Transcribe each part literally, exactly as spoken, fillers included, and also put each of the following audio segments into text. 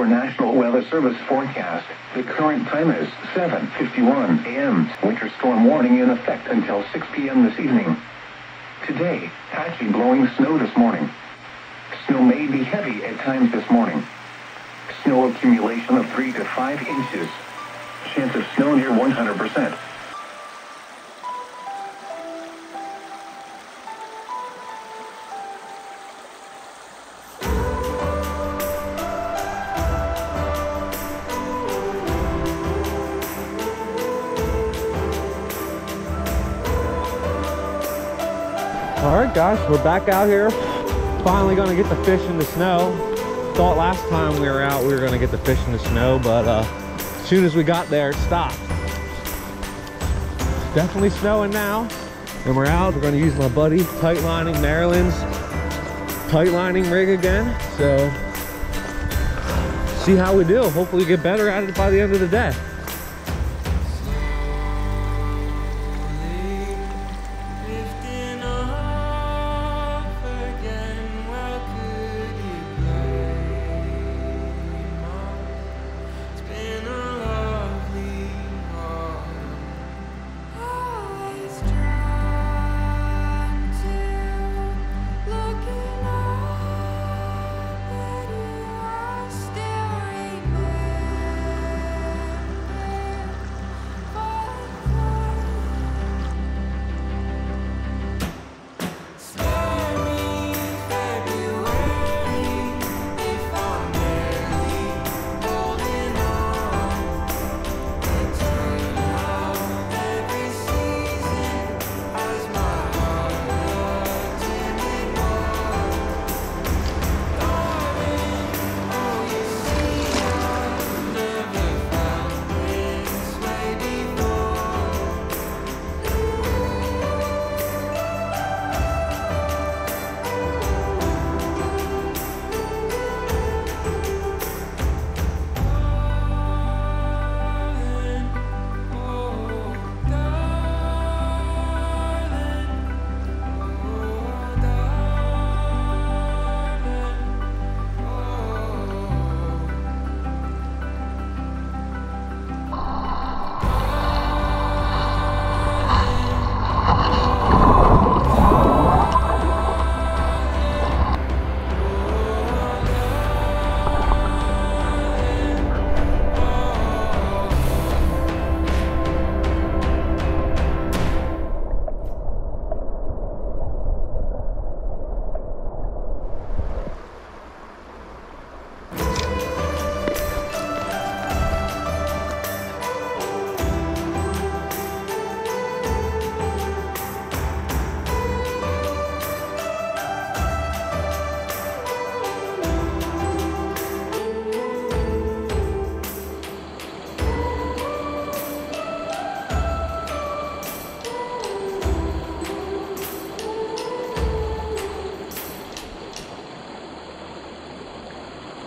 your National Weather Service forecast. The current time is seven fifty-one a m Winter storm warning in effect until six p m this evening. Today, patchy blowing snow this morning. Snow may be heavy at times this morning. Snow accumulation of three to five inches. Chance of snow near one hundred percent. All right, guys, we're back out here. Finally gonna get the fish in the snow. Thought last time we were out we were gonna get the fish in the snow, but uh, as soon as we got there, it stopped. It's definitely snowing now. And we're out. We're gonna use my buddy tight lining Maryland's tight lining rig again. So see how we do. Hopefully get better at it by the end of the day.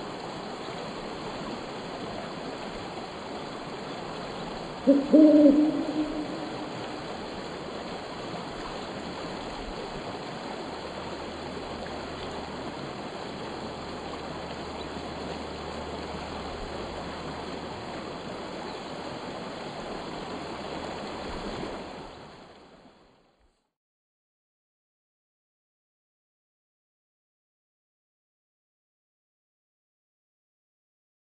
Woo-hoo!